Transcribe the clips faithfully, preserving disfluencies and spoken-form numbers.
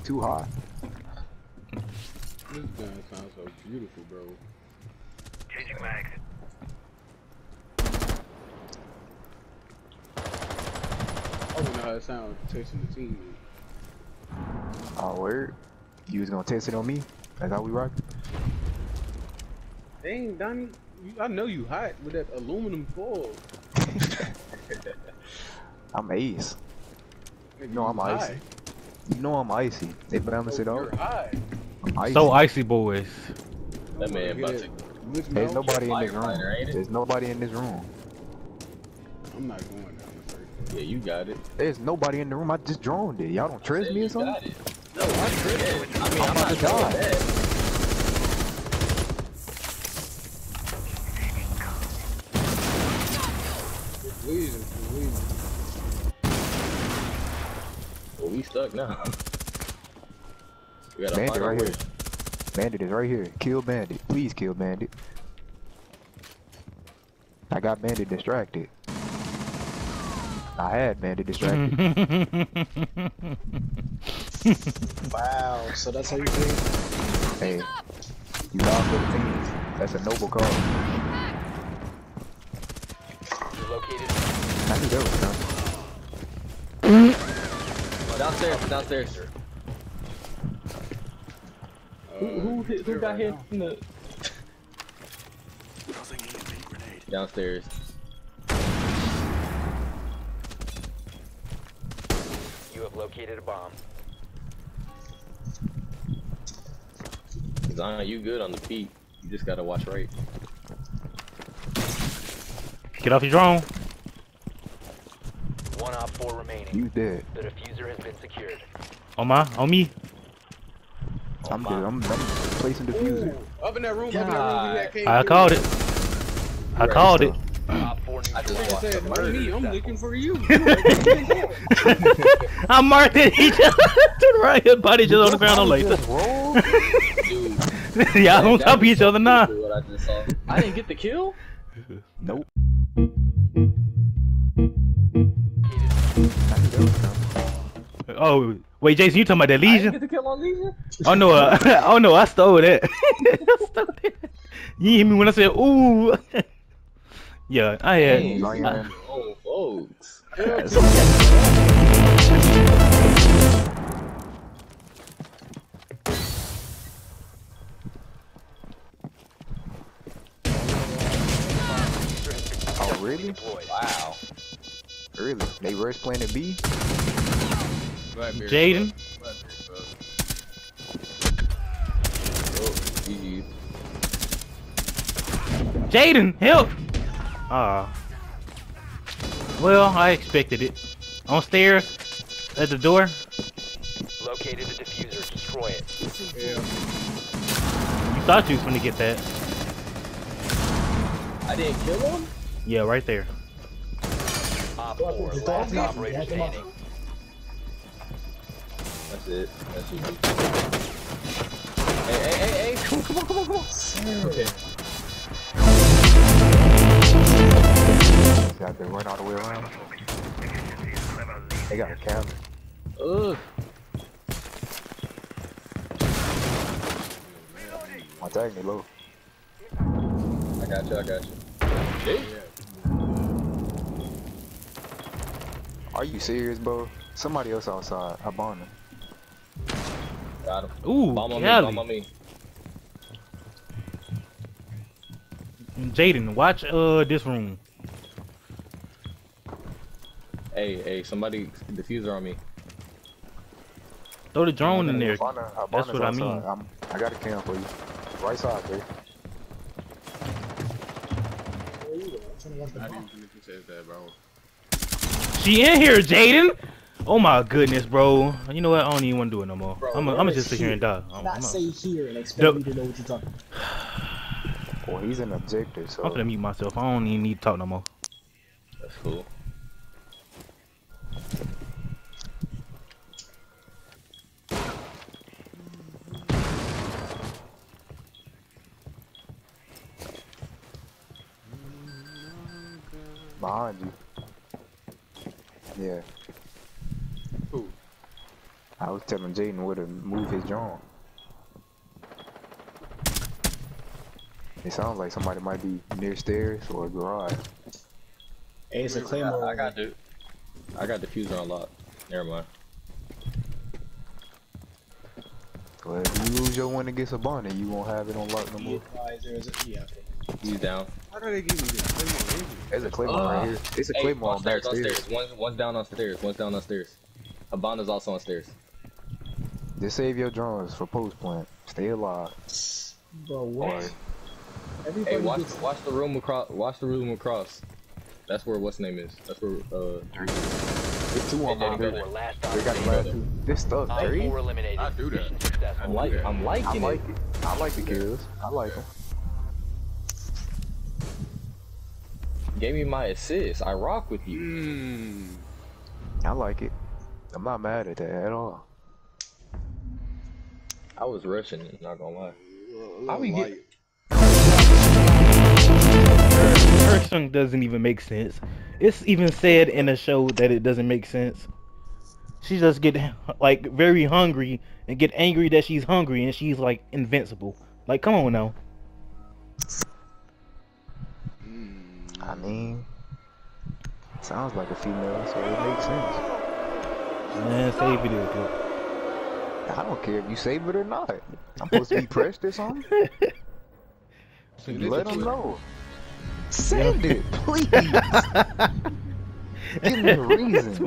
too high. This gun sounds so beautiful, bro. Changing mags. I don't know how it sounds texting the team. Oh, word? You was gonna test it on me? That's how we rock? Dang, Donnie, you, I know you hot with that aluminum foil. I'm ace. Nigga, You know I'm you icy. hot. You know I'm icy. They balance it Oh, out. you're hot. I'm icy. So icy boys. That man about to. Which There's mouth? nobody in this room. Firefighter, ain't it? There's nobody in this room. I'm not going down the first floor. Yeah, you got it. There's nobody in the room. I just droned it. Y'all don't trust Yeah, me you or something? got it. No, I tripped. Yeah, I mean, I'm I'm, about not to doing die. that. It's wheezing, it's wheezing. Well, we stuck now. We gotta Bandit find a right way. here. Bandit is right here. Kill Bandit. Please kill Bandit. I got Bandit distracted. I had Bandit distracted. Wow, so that's how you think? Hey, you lost for the team. That's a noble cause. You're located. I knew that was coming. Oh, downstairs, downstairs. Uh, Who, who, hit, who there got right hit now. in the... Downstairs. You have located a bomb. Zion, you good on the peak. You just gotta watch right. Get off your drone. One op four remaining. You dead. The diffuser has been secured. On my, on me. I'm good. I'm, I'm placing diffuser. Ooh, up in that room, up in that room, we had came I through. called it. I called it. Op four I just neutralized. Nigga said, watched not me, the I'm murder. looking for you. I marked it. He just turned right here, body just on the ground. I'm like, Dude, y'all on that top of was each other now. What I just saw. I didn't get the kill. Nope. I knew that was coming. Oh, wait, Jason, you talking about that I didn't Legion? get the kill on Legion. Oh no, uh, oh no, I stole that. I stole that. You hear me when I said ooh? Yeah, I had. Hey, Zion. oh, folks. Oh, really? Deployed. Wow. Really? They rush Planet B? Blackberry, Jaden. Blackberry, bro. Oh, G G. Jaden, help! Ah. Well, I expected it. On stairs, at the door. Located the diffuser. Destroy it. Yeah. You thought you was gonna get that. I didn't kill him? Yeah, right there. Op four. Just Last don't operator leave. Yeah, come on. standing. That's it. That's G G. Hey, hey, hey, hey. Come on, come on, come on, come on. Okay. Got to run all the way around. They got a camera. Ugh. My tag me low. I got you, I got you. Hey. Are you serious, bro? Somebody else outside. I bombed him. Got him. Ooh, Bomb on me, Cali. bomb on me. Jaden, watch uh this room. Hey, hey, somebody diffuser on me. Throw the drone in there. Abana- Abana's That's what I outside. mean. I'm, I got a cam for you. Right side, baby. Where you at? I'm trying to watch the I bomb. didn't think you said that, bro. She in here, Jaden. Oh my goodness, bro. You know what? I don't even want to do it no more. Bro, I'm where gonna is just sit here and die. I'm, Not I'm, say here and expect Nope. me to know what you're talking about. Well, he's an objective, so. I'm gonna mute myself. I don't even need to talk no more. That's cool. Behind you. Yeah. Who? I was telling Jaden where to move his drone. It sounds like somebody might be near stairs or a garage. Hey, it's a claymore. I, I got the, I got diffuser unlocked. Never mind. Well, if you lose your one against a bonnet, you won't have it unlocked no more. There's a, yeah. He's down. How do they give me this? Claymore, There's a claymore Uh, right here. It's a Hey, claymore on upstairs, backstairs. upstairs. One's, one's down on stairs. One's down on stairs. Habana's also on stairs. Just save your drones for post plant. Stay alive. Bro, what? Hey, watch, watch the room across. Watch the room across. That's where what's name is. That's where. Uh, There's two on Hey, my Daddy, here. Four last They op got the last standing. two. This stuff, Op three. four eliminated. I do that. Mission successful. I'm like, I'm liking I like it. it. I like the kills. I like them. Gave me my assist. I rock with you. Mmm. I like it. I'm not mad at that at all. I was rushing it. Not gonna lie. How we get? Her song doesn't even make sense. It's even said in the show that it doesn't make sense. She just get like very hungry and get angry that she's hungry and she's like invincible. Like, come on now. I mean, sounds like a female, so it makes sense. Man, save video clip. I don't care if you save it or not. I'm supposed to be pressed or something. Let them know. Send it, please. Give me a reason.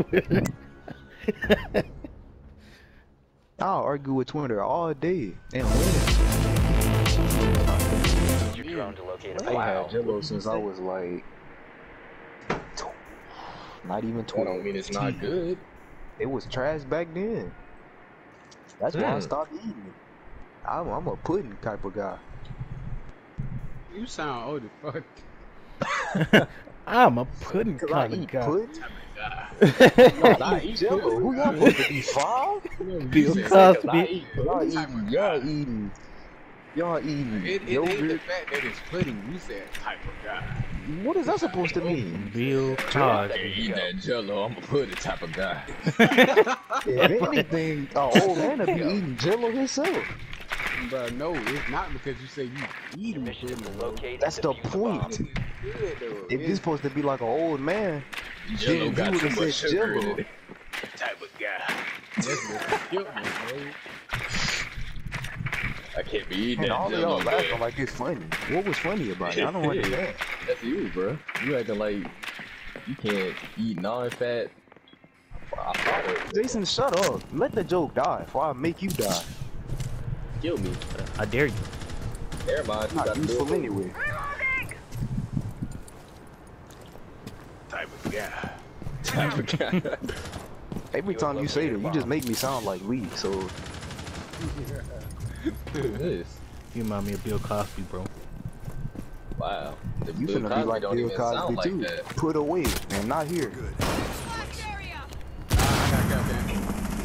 I'll argue with Twitter all day and win. Use your drone to locate a I bomb. had Jello since I was like, not even That twelve. don't mean it's not good. It was trash back then. That's why I Mm. stopped eating it. I'm, I'm a pudding type of guy. You sound old as fuck. I'm a pudding Cause I kind of eat guy. pudding. Y'all I eat Jello. Who y'all supposed to be five? Bill said- Cosby. Y'all eating, y'all eating, y'all eating It, it ain't the yogurt. fact that it's pudding. You said type of guy. What is that supposed to mean? Bill Hey, Cosby. eat that Jello. I'm a pudding type of guy. If anything, an old man would be eating Jello himself. Bro, no, it's not because you say you eat Mission is to pudding. locate That's and the defuse bomb. point. Good though. If you're supposed to be like an old man, Jello then got you too would've much said sugar in Jello. it. type of guy. That's what killed me, bro. I can't be eating And that all of Jello, y'all laughing man. like it's funny. What was funny about it? I don't understand. That's you, bro. You acting like you can't eat non-fat. I thought it. Jason, shut up. Let the joke die before I make you die. Kill me. I dare you. Never mind. You Not got to do useful it. anyway. Type of guy. Type of guy. Every You time you say that, located you a just bomb. make me sound like Lee. So Who is this? You remind me of Bill Cosby, bro. Wow. The you Bill finna be Cosby like don't Bill even sound Cosby like too. that. Put away and not here. I got goddamn.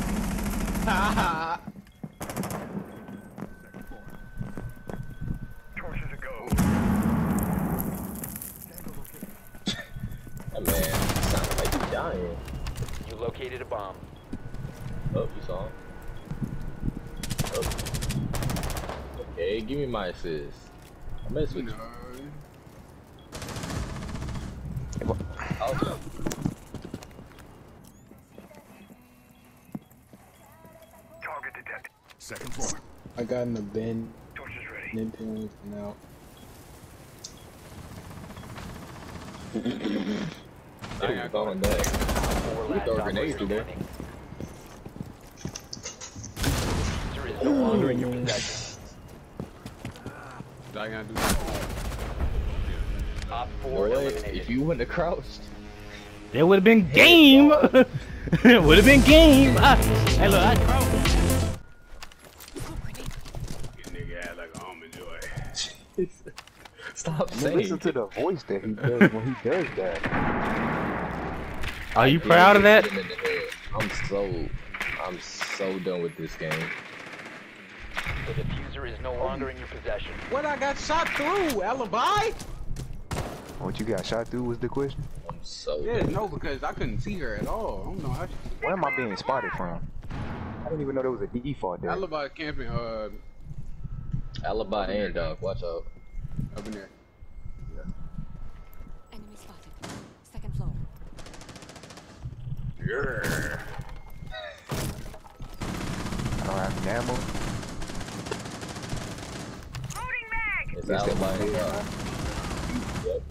That man sounds like he's dying. You located a bomb. Oh, you saw him. Oh. Okay, give me my assist. I mess with No. you. Oh, Second floor. I got in the bin. Didn't pin anything out. I got going back. Four We last throw a grenade operator through there. standing. Diffuser is no longer in your possession. I gotta do that. Op four Boy, eliminated. if you wouldn't have crouched, That would have been game. Would have been game. I, hey, look, I crouched. Get nigga ass like a almond joy. stop Man, saying. listen to the voice that he does when he does that. Are you proud of that? Hit him in the head. I'm so, I'm so done with this game. The diffuser is no longer in your possession. What I got shot through? Alibi? What you got shot through was the question. I'm so Yeah, done. no, because I couldn't see her at all. I don't know how she. Where am I being spotted from? didn't even know there was a default there. Alibi camping, uh, Alibi and dog. Watch out. up in there. Enemy spotted. Second floor. Yeah. I don't have any ammo. It's Yes, Alibi they- and dog. Yep.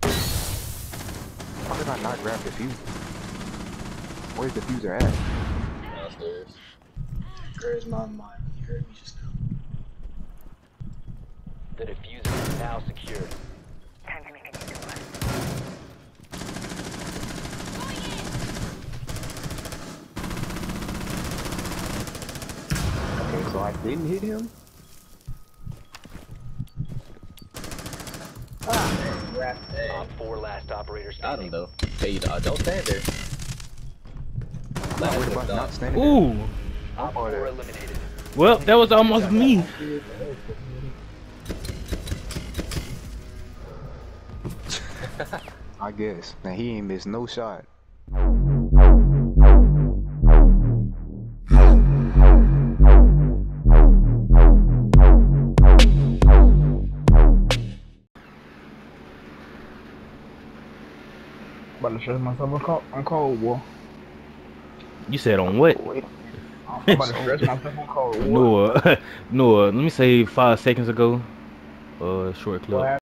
How did I not grab the fuse? Where's the fuser at? Downstairs. Where's my mind? You heard me just now. The diffuser is now secured. Okay, so I didn't hit him? Op four last operator Got him standing. though. Hey, uh, don't stand there. I'm not worried about not standing there. Ooh. Op four eliminated. Well, that was almost me. I guess. Now he ain't missed no shot. About to stress myself on cold, on cold war. You said on what? I'm about to stress myself on cold war. Noah, Noah, let me say five seconds ago. Uh, short clip. What